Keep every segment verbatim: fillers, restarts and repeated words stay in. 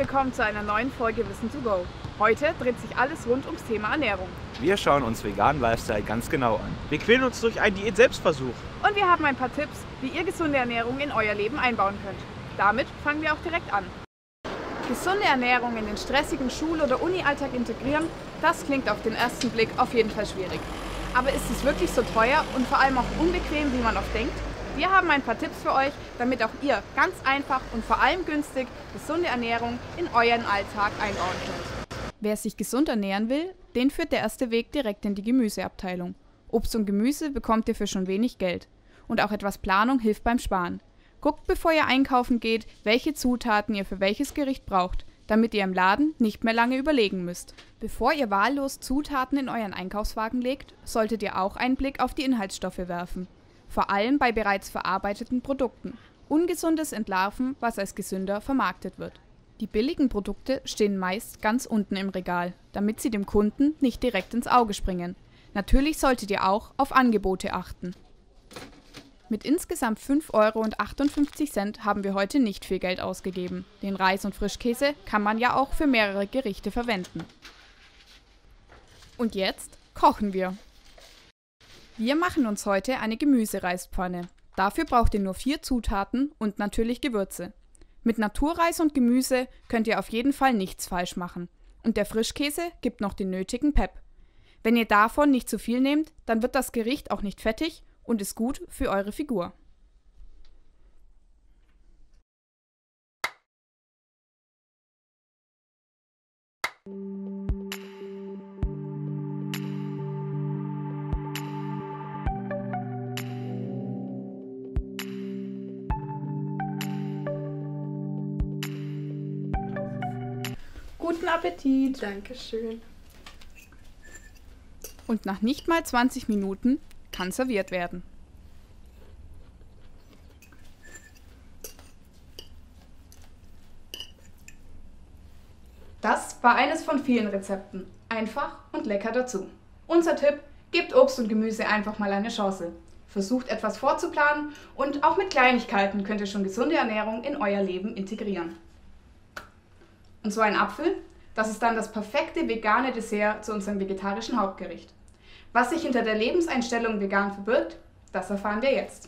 willkommen zu einer neuen Folge Wissen to go. Heute dreht sich alles rund ums Thema Ernährung. Wir schauen uns veganen Lifestyle ganz genau an. Wir quälen uns durch einen Diät-Selbstversuch. Und wir haben ein paar Tipps, wie ihr gesunde Ernährung in euer Leben einbauen könnt. Damit fangen wir auch direkt an. Gesunde Ernährung in den stressigen Schul- oder Uni-Alltag integrieren, das klingt auf den ersten Blick auf jeden Fall schwierig. Aber ist es wirklich so teuer und vor allem auch unbequem, wie man oft denkt? Wir haben ein paar Tipps für euch, damit auch ihr ganz einfach und vor allem günstig gesunde Ernährung in euren Alltag einbauen könnt. Wer sich gesund ernähren will, den führt der erste Weg direkt in die Gemüseabteilung. Obst und Gemüse bekommt ihr für schon wenig Geld. Und auch etwas Planung hilft beim Sparen. Guckt, bevor ihr einkaufen geht, welche Zutaten ihr für welches Gericht braucht, damit ihr im Laden nicht mehr lange überlegen müsst. Bevor ihr wahllos Zutaten in euren Einkaufswagen legt, solltet ihr auch einen Blick auf die Inhaltsstoffe werfen. Vor allem bei bereits verarbeiteten Produkten. Ungesundes entlarven, was als gesünder vermarktet wird. Die billigen Produkte stehen meist ganz unten im Regal, damit sie dem Kunden nicht direkt ins Auge springen. Natürlich solltet ihr auch auf Angebote achten. Mit insgesamt fünf Euro achtundfünfzig haben wir heute nicht viel Geld ausgegeben. Den Reis und Frischkäse kann man ja auch für mehrere Gerichte verwenden. Und jetzt kochen wir. Wir machen uns heute eine Gemüsereispfanne. Dafür braucht ihr nur vier Zutaten und natürlich Gewürze. Mit Naturreis und Gemüse könnt ihr auf jeden Fall nichts falsch machen. Und der Frischkäse gibt noch den nötigen Pep. Wenn ihr davon nicht zu viel nehmt, dann wird das Gericht auch nicht fettig und ist gut für eure Figur. Guten Appetit! Dankeschön. Und nach nicht mal zwanzig Minuten kann serviert werden. Das war eines von vielen Rezepten. Einfach und lecker dazu. Unser Tipp: Gebt Obst und Gemüse einfach mal eine Chance. Versucht etwas vorzuplanen und auch mit Kleinigkeiten könnt ihr schon gesunde Ernährung in euer Leben integrieren. Und so ein Apfel, das ist dann das perfekte vegane Dessert zu unserem vegetarischen Hauptgericht. Was sich hinter der Lebenseinstellung vegan verbirgt, das erfahren wir jetzt.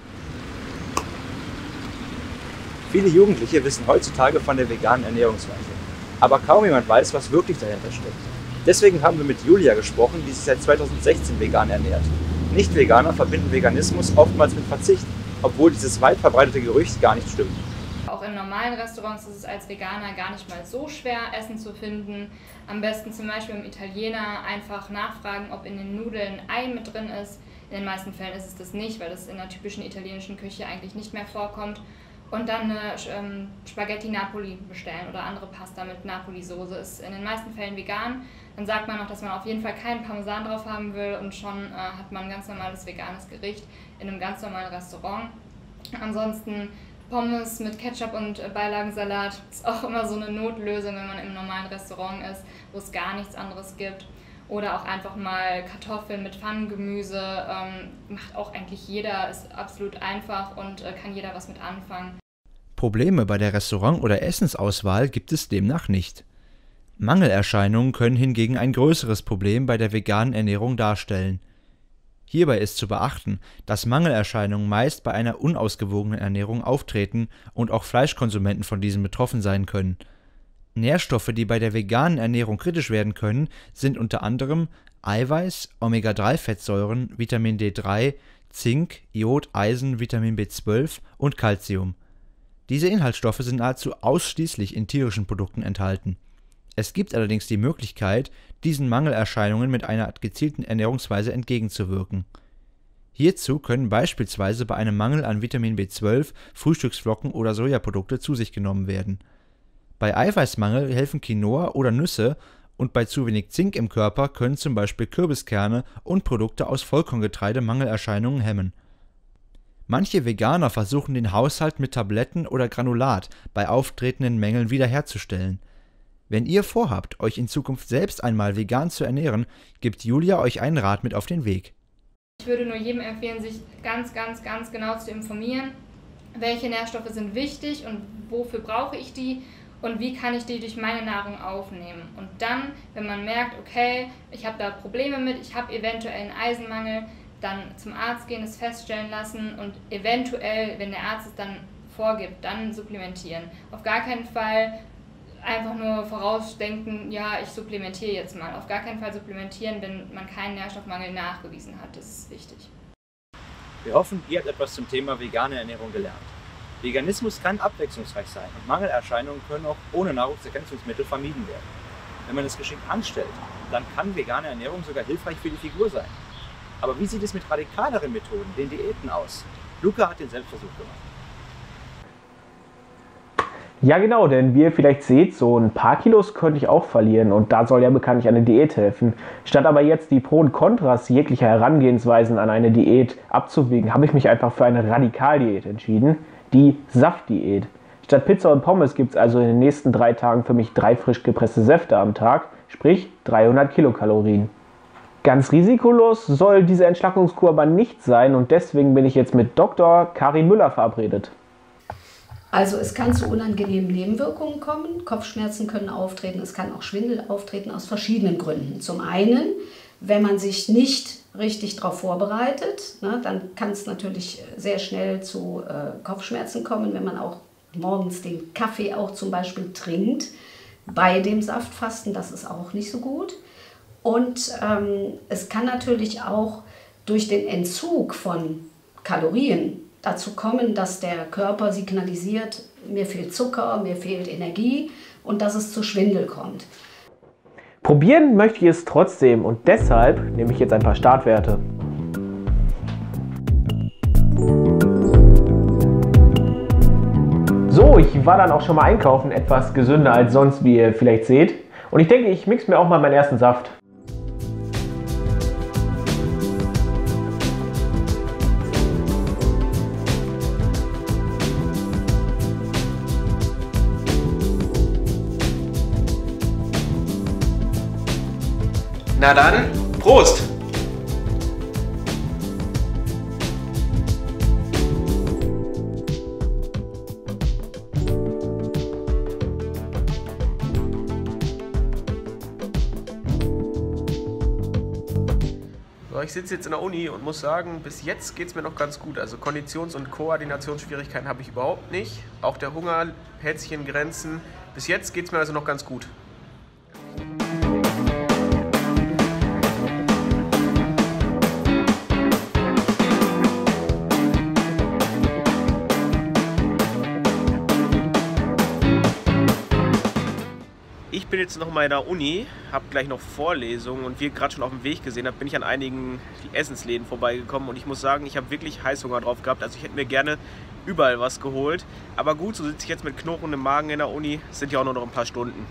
Viele Jugendliche wissen heutzutage von der veganen Ernährungsweise. Aber kaum jemand weiß, was wirklich dahinter steckt. Deswegen haben wir mit Julia gesprochen, die sich seit zweitausendsechzehn vegan ernährt. Nicht-Veganer verbinden Veganismus oftmals mit Verzicht, obwohl dieses weit verbreitete Gerücht gar nicht stimmt. Auch in normalen Restaurants ist es als Veganer gar nicht mal so schwer, Essen zu finden. Am besten zum Beispiel im Italiener einfach nachfragen, ob in den Nudeln Ei mit drin ist. In den meisten Fällen ist es das nicht, weil das in der typischen italienischen Küche eigentlich nicht mehr vorkommt. Und dann eine ähm, Spaghetti Napoli bestellen oder andere Pasta mit Napoli-Soße. Ist in den meisten Fällen vegan. Dann sagt man noch, dass man auf jeden Fall keinen Parmesan drauf haben will und schon äh, hat man ein ganz normales veganes Gericht in einem ganz normalen Restaurant. Ansonsten Pommes mit Ketchup und Beilagensalat ist auch immer so eine Notlösung, wenn man im normalen Restaurant ist, wo es gar nichts anderes gibt. Oder auch einfach mal Kartoffeln mit Pfannengemüse, ähm, macht auch eigentlich jeder, ist absolut einfach und äh, kann jeder was mit anfangen. Probleme bei der Restaurant- oder Essensauswahl gibt es demnach nicht. Mangelerscheinungen können hingegen ein größeres Problem bei der veganen Ernährung darstellen. Hierbei ist zu beachten, dass Mangelerscheinungen meist bei einer unausgewogenen Ernährung auftreten und auch Fleischkonsumenten von diesen betroffen sein können. Nährstoffe, die bei der veganen Ernährung kritisch werden können, sind unter anderem Eiweiß, Omega drei Fettsäuren, Vitamin D drei, Zink, Jod, Eisen, Vitamin B zwölf und Calcium. Diese Inhaltsstoffe sind nahezu ausschließlich in tierischen Produkten enthalten. Es gibt allerdings die Möglichkeit, diesen Mangelerscheinungen mit einer gezielten Ernährungsweise entgegenzuwirken. Hierzu können beispielsweise bei einem Mangel an Vitamin B zwölf Frühstücksflocken oder Sojaprodukte zu sich genommen werden. Bei Eiweißmangel helfen Quinoa oder Nüsse und bei zu wenig Zink im Körper können zum Beispiel Kürbiskerne und Produkte aus Vollkorngetreide Mangelerscheinungen hemmen. Manche Veganer versuchen den Haushalt mit Tabletten oder Granulat bei auftretenden Mängeln wiederherzustellen. Wenn ihr vorhabt, euch in Zukunft selbst einmal vegan zu ernähren, gibt Julia euch einen Rat mit auf den Weg. Ich würde nur jedem empfehlen, sich ganz, ganz, ganz genau zu informieren, welche Nährstoffe sind wichtig und wofür brauche ich die und wie kann ich die durch meine Nahrung aufnehmen. Und dann, wenn man merkt, okay, ich habe da Probleme mit, ich habe eventuell einen Eisenmangel, dann zum Arzt gehen, es feststellen lassen und eventuell, wenn der Arzt es dann vorgibt, dann supplementieren. Auf gar keinen Fall einfach nur vorausdenken, ja, ich supplementiere jetzt mal. Auf gar keinen Fall supplementieren, wenn man keinen Nährstoffmangel nachgewiesen hat. Das ist wichtig. Wir hoffen, ihr habt etwas zum Thema vegane Ernährung gelernt. Veganismus kann abwechslungsreich sein und Mangelerscheinungen können auch ohne Nahrungsergänzungsmittel vermieden werden. Wenn man es geschickt anstellt, dann kann vegane Ernährung sogar hilfreich für die Figur sein. Aber wie sieht es mit radikaleren Methoden, den Diäten, aus? Luca hat den Selbstversuch gemacht. Ja genau, denn wie ihr vielleicht seht, so ein paar Kilos könnte ich auch verlieren und da soll ja bekanntlich eine Diät helfen. Statt aber jetzt die Pro und Kontras jeglicher Herangehensweisen an eine Diät abzuwägen, habe ich mich einfach für eine Radikaldiät entschieden, die Saftdiät. Statt Pizza und Pommes gibt es also in den nächsten drei Tagen für mich drei frisch gepresste Säfte am Tag, sprich dreihundert Kilokalorien. Ganz risikolos soll diese Entschlackungskur aber nicht sein und deswegen bin ich jetzt mit Doktor Karin Müller verabredet. Also es kann zu unangenehmen Nebenwirkungen kommen, Kopfschmerzen können auftreten, es kann auch Schwindel auftreten aus verschiedenen Gründen. Zum einen, wenn man sich nicht richtig darauf vorbereitet, ne, dann kann es natürlich sehr schnell zu äh, Kopfschmerzen kommen, wenn man auch morgens den Kaffee auch zum Beispiel trinkt, bei dem Saftfasten, das ist auch nicht so gut. Und ähm, es kann natürlich auch durch den Entzug von Kalorien dazu kommen, dass der Körper signalisiert, mir fehlt Zucker, mir fehlt Energie und dass es zu Schwindel kommt. Probieren möchte ich es trotzdem und deshalb nehme ich jetzt ein paar Startwerte. So, ich war dann auch schon mal einkaufen, etwas gesünder als sonst, wie ihr vielleicht seht. Und ich denke, ich mixe mir auch mal meinen ersten Saft. Na dann, Prost! So, ich sitze jetzt in der Uni und muss sagen, bis jetzt geht es mir noch ganz gut. Also Konditions- und Koordinationsschwierigkeiten habe ich überhaupt nicht. Auch der Hunger hält sich in Grenzen. Bis jetzt geht es mir also noch ganz gut. Ich bin jetzt noch mal in der Uni, habe gleich noch Vorlesungen und wie ihr gerade schon auf dem Weg gesehen habt, bin ich an einigen Essensläden vorbeigekommen und ich muss sagen, ich habe wirklich Heißhunger drauf gehabt. Also ich hätte mir gerne überall was geholt. Aber gut, so sitze ich jetzt mit knurrendem Magen in der Uni, es sind ja auch nur noch ein paar Stunden.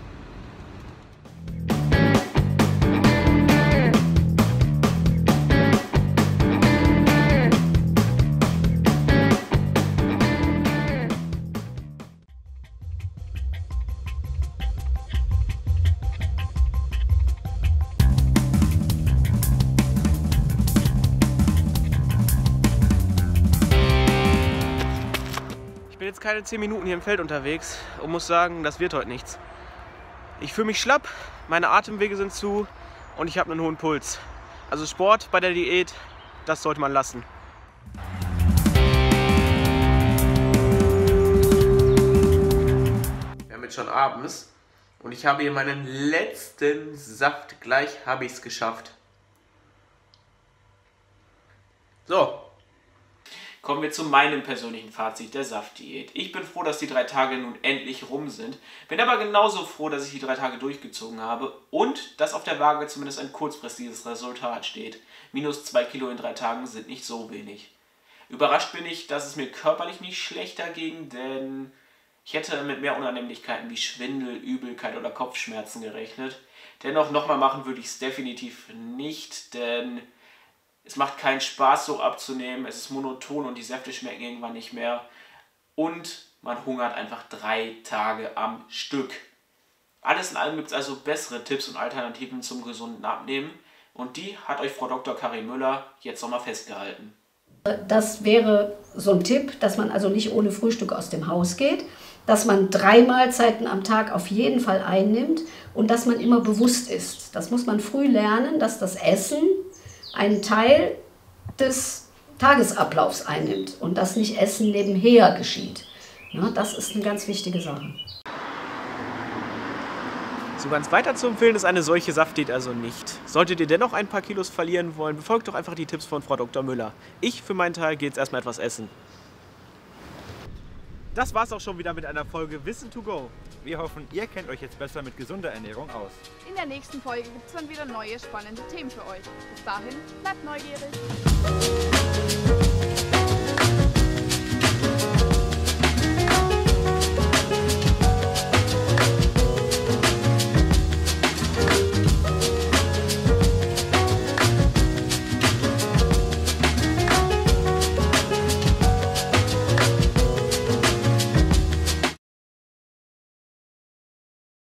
Ich bin jetzt keine zehn Minuten hier im Feld unterwegs und muss sagen, das wird heute nichts. Ich fühle mich schlapp, meine Atemwege sind zu und ich habe einen hohen Puls. Also Sport bei der Diät, das sollte man lassen. Wir haben jetzt schon abends und ich habe hier meinen letzten Saft. Gleich habe ich es geschafft. So. Kommen wir zu meinem persönlichen Fazit der Saftdiät. Ich bin froh, dass die drei Tage nun endlich rum sind. Bin aber genauso froh, dass ich die drei Tage durchgezogen habe und dass auf der Waage zumindest ein kurzfristiges Resultat steht. Minus zwei Kilo in drei Tagen sind nicht so wenig. Überrascht bin ich, dass es mir körperlich nicht schlechter ging, denn ich hätte mit mehr Unannehmlichkeiten wie Schwindel, Übelkeit oder Kopfschmerzen gerechnet. Dennoch nochmal machen würde ich es definitiv nicht, denn es macht keinen Spaß, so abzunehmen, es ist monoton und die Säfte schmecken irgendwann nicht mehr. Und man hungert einfach drei Tage am Stück. Alles in allem gibt es also bessere Tipps und Alternativen zum gesunden Abnehmen. Und die hat euch Frau Doktor Karin Müller jetzt nochmal festgehalten. Das wäre so ein Tipp, dass man also nicht ohne Frühstück aus dem Haus geht. dass man drei Mahlzeiten am Tag auf jeden Fall einnimmt und dass man immer bewusst ist. Das muss man früh lernen, dass das Essen einen Teil des Tagesablaufs einnimmt und dass nicht Essen nebenher geschieht. Ja, das ist eine ganz wichtige Sache. So ganz weiter zu empfehlen ist eine solche Saftdiät also nicht. Solltet ihr dennoch ein paar Kilos verlieren wollen, befolgt doch einfach die Tipps von Frau Doktor Müller. Ich für meinen Teil gehe jetzt erstmal etwas essen. Das war's auch schon wieder mit einer Folge Wissen to go. Wir hoffen, ihr kennt euch jetzt besser mit gesunder Ernährung aus. In der nächsten Folge gibt es dann wieder neue spannende Themen für euch. Bis dahin, bleibt neugierig!